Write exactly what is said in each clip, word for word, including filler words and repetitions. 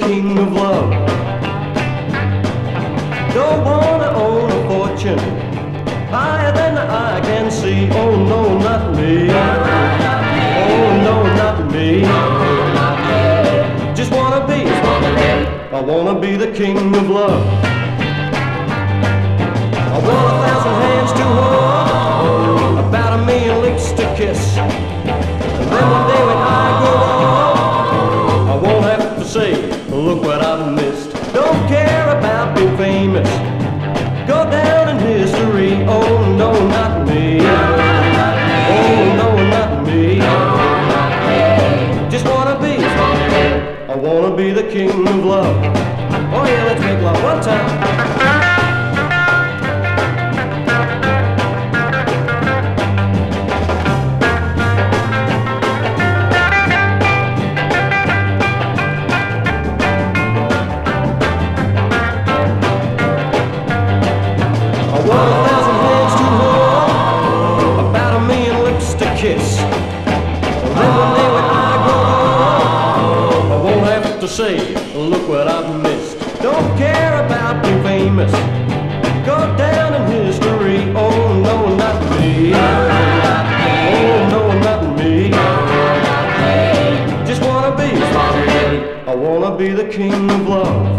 king of love. Don't wanna own a fortune higher than the eye can see. Oh no, not me. Oh no, not me. Just wanna be, I wanna be the king of love. I want a thousand hands to hold, about a million lips to kiss. And then one day when I grow old, I won't have to say, look what I've missed. Don't care about being famous, go down in history. Oh no, not me. Oh no, not me. Just wanna be, I wanna be the king of love. Oh yeah, let's make love one time. Kiss. And then one day when I grow old, I won't have to say, look what I've missed. Don't care about being famous, go down in history. Oh no, not me. Oh no, not me. Just wanna be, I wanna be the king of love.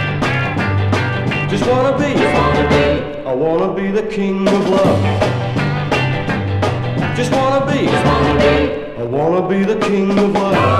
Just wanna be, I wanna be the king of love. Just wanna be, I wanna be the king of love.